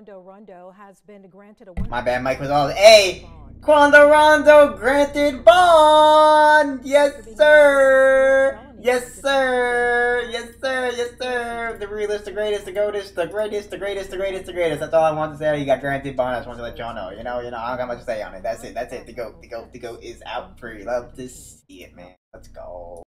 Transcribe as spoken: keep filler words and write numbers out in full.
Quando Rondo has been granted a My bad, Mike was all. Hey, Quando Rondo granted bond. Yes, sir. Yes, sir. Yes, sir. Yes, sir. The realist, the greatest, the greatest, the greatest, the greatest, the greatest, the greatest. That's all I want to say. He got granted bond. I just want to let y'all know. You know, you know. I don't got much to say on it. That's it. That's it. The goat, the goat, the goat is out. Free. Love to see it, man. Let's go.